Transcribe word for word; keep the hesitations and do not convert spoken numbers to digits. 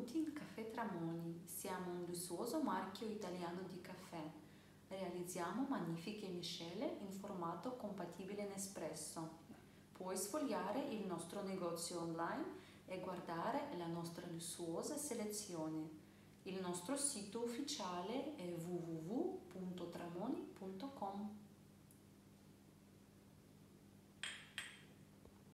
Benvenuti in Caffè Tramoni. Siamo un lussuoso marchio italiano di caffè. Realizziamo magnifiche miscele in formato compatibile Nespresso. Puoi sfogliare il nostro negozio online e guardare la nostra lussuosa selezione. Il nostro sito ufficiale è w w